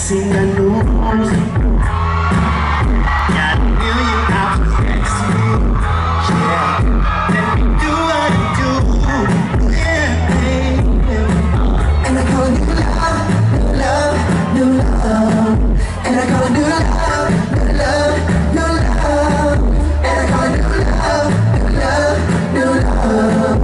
sing the news. Got a million hours next to me. Yeah, let me do what I do. Yeah, baby. And I call new love, new love, new love. And I call new love, new love, new love. And I call new love, new love, new love.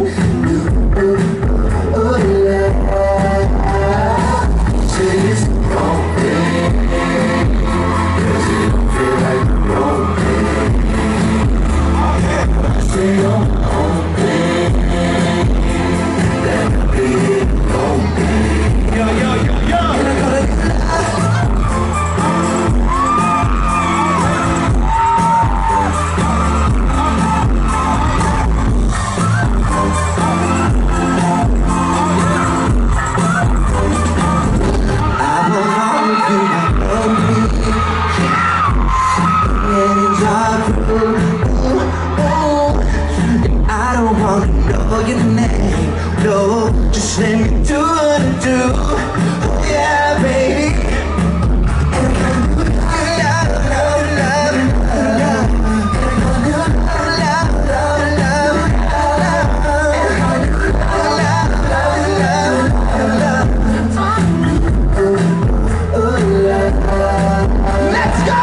I don't wanna know your name, no, just let me do what I do. Oh yeah, baby. And I can do love, love, love, love. And I can do love, love, love, love. And I can do love, love, love, love, love. Let's go!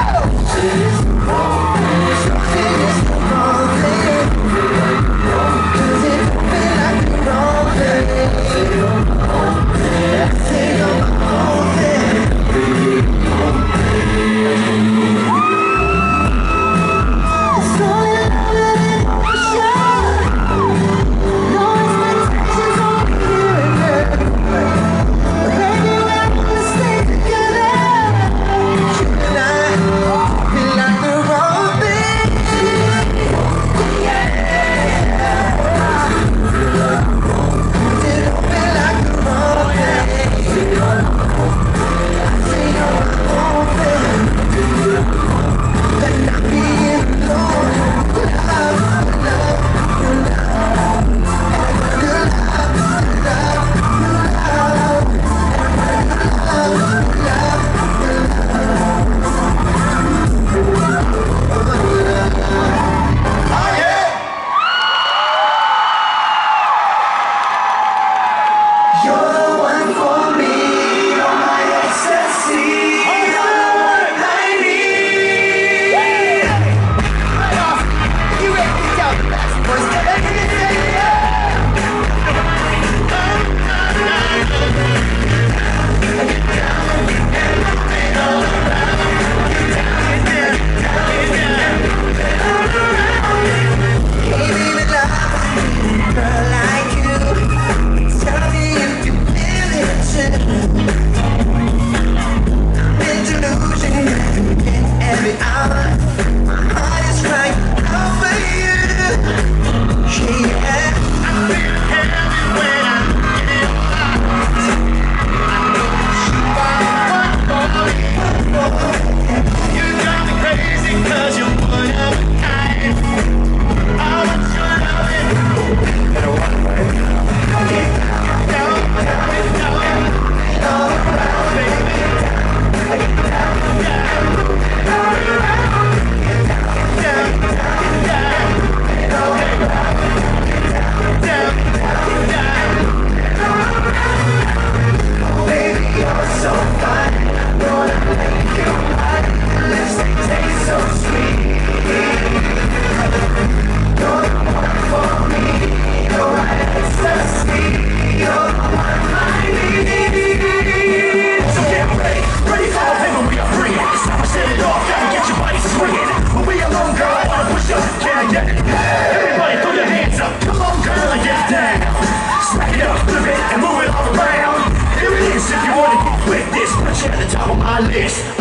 Everybody throw your hands up, come on girl and get down. Smack it up, flip it and move it all around. Here it is if you wanna get with this, put you at the top of my list.